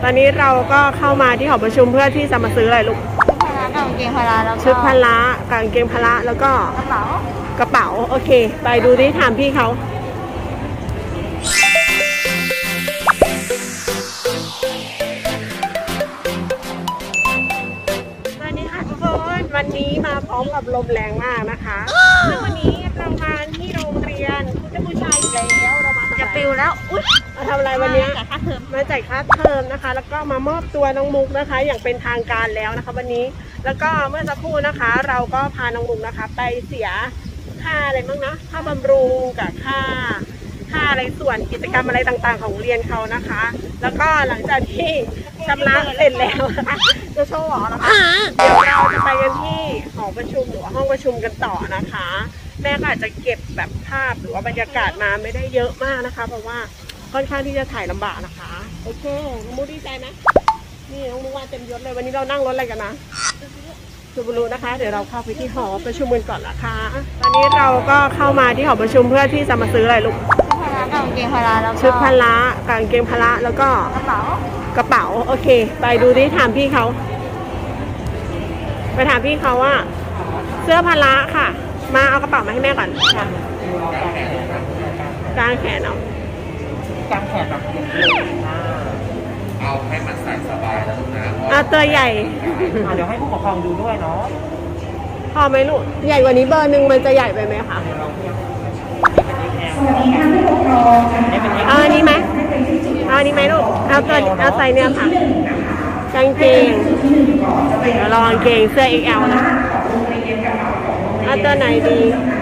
ตอนนี้เราก็เข้ามาที่หอประชุมเพื่อที่จะมาซื้ออะไรลูกกางเกงพละแล้วก็ชุดพละกางเกงพละแล้วก็กระเป๋าโอเคไปดูดิถามพี่เขาสวัสดีค่ะทุกคนวันนี้มาพร้อมกับลมแรงมากนะคะซึ่งวันนี้เรามาที่โรงเรียนพุทธบูชาอีกแล้วเรามาจะปิวแล้วอุ๊ยมาทำอะไรวันนี้มาจ่ายค่าเทอมนะคะแล้วก็มามอบตัวน้องมุกนะคะอย่างเป็นทางการแล้วนะคะวันนี้แล้วก็เมื่อสักครู่นะคะเราก็พาน้องมุกนะคะไปเสียค่าอะไรบ้างนะค่าบำรุงกับค่าอะไรส่วนกิจกรรมอะไรต่างๆของโรงเรียนเขานะคะแล้วก็หลังจากที่ชำระเสร็จแล้วจะโชว์หรอนะคะเดี๋ยวเราจะไปกันที่หอประชุมหรือห้องประชุมกันต่อนะคะแม่ก็อาจจะเก็บแบบภาพหรือว่าบรรยากาศมาไม่ได้เยอะมากนะคะเพราะว่าค่อนข้างที่จะถ่ายลำบากนะคะโอเคน้องมุกดีใจไหมนี่น้องมุกว่าเต็มยศเลยวันนี้เรานั่งรถอะไรกันนะซูบารุนะคะเดี๋ยวเราเข้าไปที่หอประชุมกันก่อนนะคะตอนนี้เราก็เข้ามาที่หอประชุมเพื่อที่จะมาซื้ออะไรลูกกางเกงพละแล้วก็ชุดพละกางเกงพละแล้วก็กระเป๋าโอเคไปดูดิถามพี่เขาไปถามพี่เขาว่าเสื้อพละค่ะมาเอากระเป๋ามาให้แม่ก่อนกางแขนเอากางแขนแบบเอาให้มันใส่สบายแล้วนะเอาตัวใหญ่เดี๋ยวให้ผู้ปกครองดูด้วยเนาะพอไหมลูกใหญ่กว่านี้เบอร์หนึ่งมันจะใหญ่ไปไหมคะเอาอันนี้ไหมเอาอันนี้ไหมลูกเอาตัวเอาใส่เนี่ยค่ะกางเกงเดี๋ยวลองกางเกงเสื้อ XL นะเอาตัวไหนดี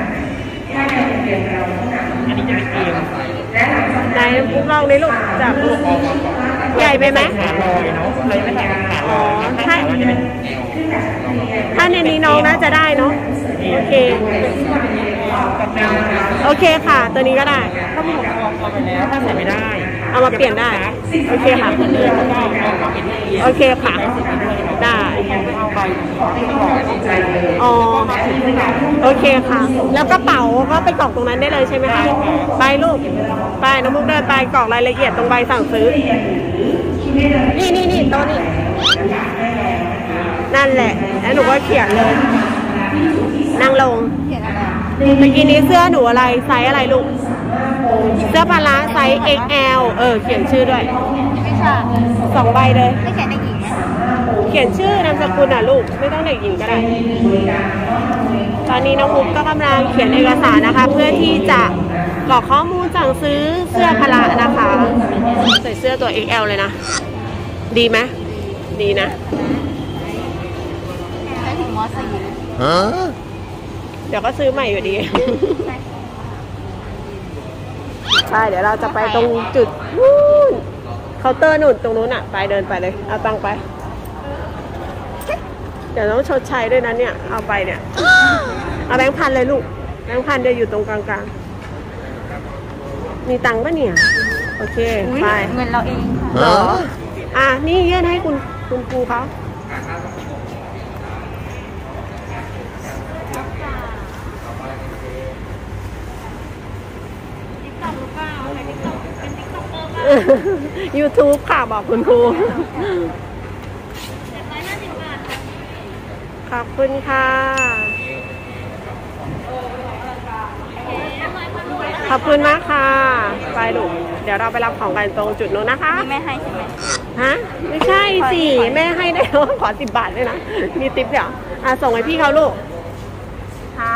อันนี้จะเป็นเกมไหนปุ๊บลองเลยลูกจับลูกใหญ่ไปไหมขาลอยเนาะเลยไม่ใส่ขาลอยถ้าในนี้น้องน่าจะได้เนาะโอเคโอเคค่ะตัวนี้ก็ได้ถ้าผู้ปกครองเอาไปแล้วถ้าใส่ไม่ได้เอามาเปลี่ยนได้โอเคค่ะโอเคค่ะได้อ๋อโอเคค่ะแล้วกระเป๋าก็ไปกรอกตรงนั้นได้เลยใช่ไหมคะไปลูกไปน้องมุกเดินไปกรอกรายละเอียดตรงใบสั่งซื้อนี่โต๊ะนี่นั่นแหละแล้วหนูก็เขียนเลยนั่งลงเมื่อกี้นี้เสื้อหนูอะไรไซส์อะไรลูกเสื้อพละไซส์ XL เขียนชื่อด้วยไม่ใช่ 2 ใบเลยไม่เขียนเด็กหญิงเขียนชื่อนามสกุลลูกไม่ต้องเด็กหญิงก็ได้ตอนนี้น้องมุกก็กำลังเขียนเอกสารนะคะเพื่อที่จะกรอกข้อมูลสั่งซื้อเสื้อพละนะคะใส่เสื้อตัว XL เลยนะดีไหมดีนะใช้ถึงม.4 เดี๋ยวก็ซื้อใหม่อยู่ดีใช่เดี๋ยวเราจะไปตรงจุดเคาน์เตอร์นู่นตรงนู้นอ่ะไปเดินไปเลยเอาตังไปเดี๋ยวต้องชดใช้ด้วยนะเนี่ยเอาไปเนี่ยเอาแบงค์พันเลยลูกแบงค์พันจะอยู่ตรงกลางๆมีตังค์ปะเนี่ยโอเคไปเงินเราเองค่ะเหรอนี่ยื่นให้คุณครูเขาYouTube ค่ะบอกคุณครูขอบคุณค่ะขอบคุณมากค่ะไปลูกเดี๋ยวเราไปรับของกันตรงจุดนู้นนะคะแม่ให้ใช่ไหมฮะไม่ใช่สิแม่ให้ได้ขอ10 บาทด้วยนะมีติ๊บเดี๋ยวส่งให้พี่เขาลูกค่ะ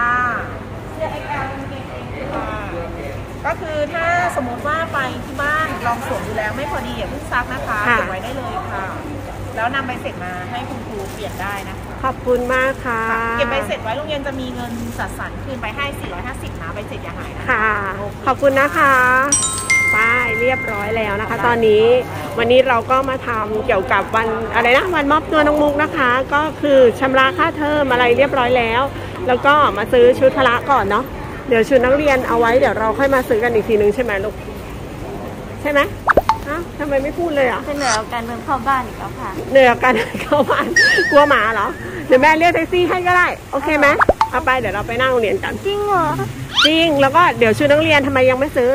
ก็คือถ้าสมมติว่าไปที่บ้านลองสวมดูแล้วไม่พอดีอย่าเพิ่งซักนะคะเก็บไว้ได้เลยค่ะแล้วนำใบเสร็จมาให้คุณครูเปลี่ยนได้นะขอบคุณมากค่ะเก็บใบเสร็จไว้โรงเรียนจะมีเงินจัดสรรคืนไปให้450นะใบเสร็จอย่าหายนะค่ะขอบคุณนะคะป้ายเรียบร้อยแล้วนะคะตอนนี้วันนี้เราก็มาทำเกี่ยวกับวันอะไรนะวันมอบตัวน้องมุกนะคะก็คือชำระค่าเทอมอะไรเรียบร้อยแล้วแล้วก็มาซื้อชุดพละก่อนเนาะเดี๋ยวชุดนักเรียนเอาไว้เดี๋ยวเราค่อยมาซื้อกันอีกทีนึงใช่ไหมลูกใช่ไหมทำไมไม่พูดเลยเหนื่อยการเดินเข้าบ้านอีกแล้วค่ะเหนื่อยการเข้าบ้านกลัวหมาเหรอเดี๋ยวแม่เรียกแท็กซี่ให้ก็ได้โอเคไหมเอาไปเดี๋ยวเราไปนั่งโรงเรียนกันจริงเหรอจริงแล้วก็เดี๋ยวชุดนักเรียนทำไมยังไม่ซื้อ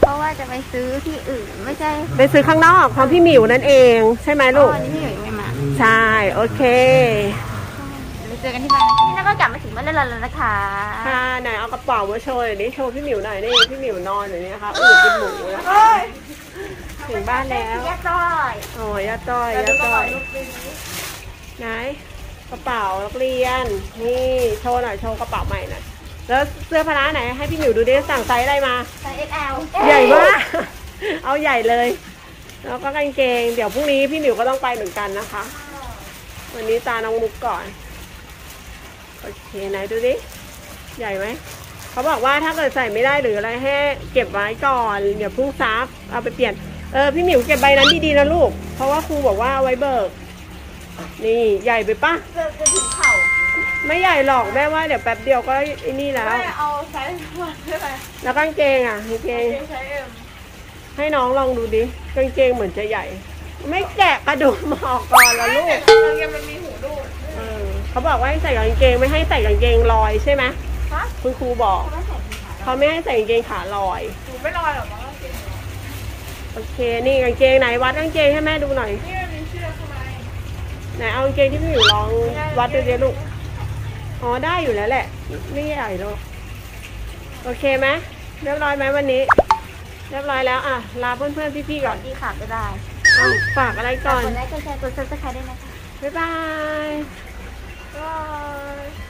เพราะว่าจะไปซื้อที่อื่นไม่ใช่ไปซื้อข้างนอกของพี่หมิวนั่นเองใช่ไหมลูกวันนี้พี่หมิวยังไม่มาใช่โอเคไปเจอกันที่บ้านนะคะนี่เราก็กลับมาถึงบ้านแล้วนะคะค่ะไหนเอากระเป๋ามาโชว์หน่อยดิโชว์พี่หมิวหน่อยนี่พี่หมิวนอนอยู่นี่นะคะกินหมูนะคะถึงบ้านแล้วเรียบร้อยโอ้ยยาต้อยยาต้อยไหนกระเป๋านักเรียนนี่โชว์หน่อยโชว์กระเป๋าใหม่หน่อยแล้วเสื้อพละไหนให้พี่หมิวดูดิสั่งไซส์อะไรมาไซส์ XL ใหญ่มากเอาใหญ่เลย แล้วก็กางเกงเดี๋ยวพรุ่งนี้พี่หมิวก็ต้องไปเหมือนกันนะคะ วันนี้ตาน้องมุกก่อนโอเคไหนดูดิใหญ่ไหมเขาบอกว่าถ้าเกิดใส่ไม่ได้หรืออะไรให้เก็บไว้ก่อนเดี๋ยวพรุ่งซักเอาไปเปลี่ยนพี่หมิวเก็บใบนั้นดีๆนะลูกเพราะว่าครูบอกว่าเอาไว้เบิกนี่ใหญ่ไปปะจะถึงเข่าไม่ใหญ่หรอกแม่ว่าเดี๋ยวแป๊บเดียวก็ไอ้นี่แล้วไม่เอาไซส์วันได้ไหมแล้วกางเกงอ่ะกางเกงไซส์เอ็มให้น้องลองดูดิกางเกงเหมือนจะใหญ่ ไม่แกะกระดุมออกก่อนละลูกกางเกงมันมีหูรูดเขาบอกว่าให้ใส่กางเกงไม่ให้ใส่กางเกงลอยใช่ไหมฮะคุณครูบอกเขาไม่ให้ใส่กางเกงขาลอยหูไม่ลอยหรอกมั้งกางเกงโอเคนี่กางเกงไหนวัดกางเกงให้แม่ดูหน่อยนี่มันมีเชือกข้างในไหนเอากางเกงที่พี่อยู่ลองวัดดูดิลูกอ๋อได้อยู่แล้วแหละ ไม่ใหญ่หรอกโอเคไหมเรียบร้อยไหมวันนี้ เรียบร้อยแล้วอ่ะลาเพื่อนๆพี่ๆก่อนดีค่ะบ๊ายบายฝากอะไรก่อนกดไลค์กดแชร์กดซับสไครต์ด้วยนะคะบ๊ายบายก็